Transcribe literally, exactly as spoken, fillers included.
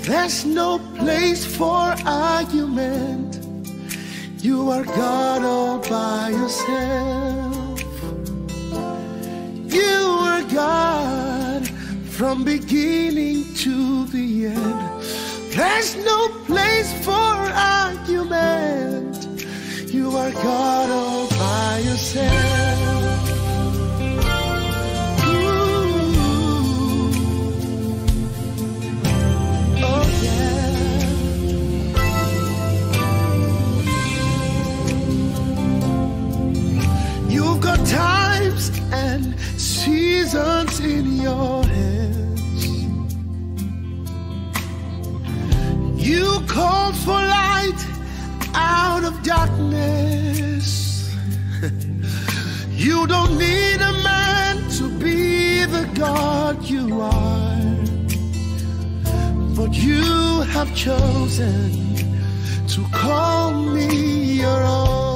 There's no place for argument. You are God all by yourself. You are God from beginning to the end. There's no place for argument. You are God all by yourself. You've got times and seasons in your hands. You called for light out of darkness. You don't need a man to be the God you are, but you have chosen to call me your own.